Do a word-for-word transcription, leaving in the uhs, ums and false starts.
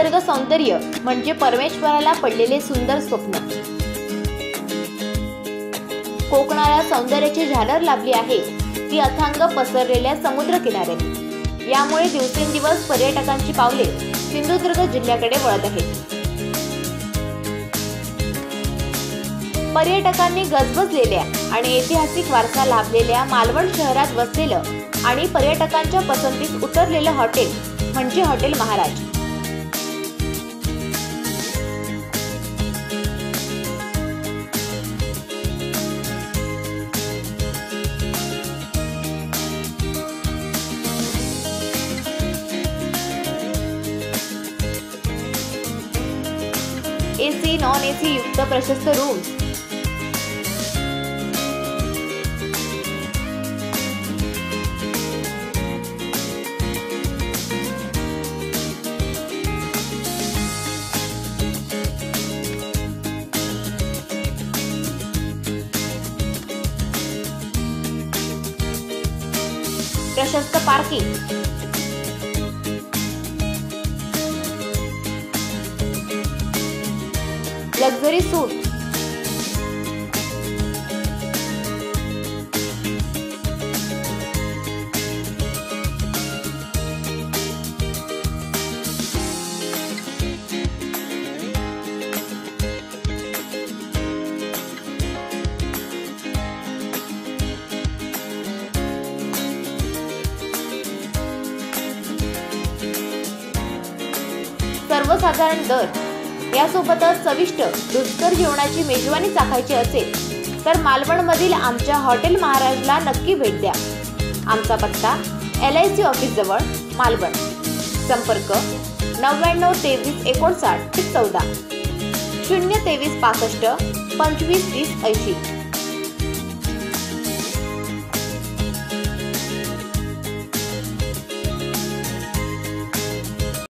निसर्ग सौंदर्य म्हणजे परमेश्वराला पडलेले सुंदर स्वप्न। कोकणाला सौंदर्याची झालर लाभली आहे ती अथांग पसरलेल्या समुद्र किनाऱ्याने। यामुळे दिवसेंदिवस पर्यटकांची पावले सिंधुदुर्ग जिल्ह्याकडे वळत आहेत। पर्यटकांनी गजबजलेल्या आणि ऐतिहासिक वारसा लाभलेल्या मालवण शहरात वसलेलं आणि पर्यटकांच्या पसंतीस उतरलेलं हॉटेल म्हणजे hotel Maharaj. AC non AC युक्त प्रशस्त रूम्स, प्रशस्त पार्किंग, लक्झरी सूट, सर्वसाधारण दर यासोबतच चविष्ट रुचकर जेवणाची मेजवानी चाखायची असेल तर मालवणमधील आमच्या हॉटेल महाराजला नक्की भेट द्या। आमचा पत्ता एल आय सी ऑफिस जवळ मालवण। संपर्क नव्याण्णव तेवीस एकोणसाठ चौदा शून्य तेवीस पासष्ट पंचवीस तीस ऐंशी।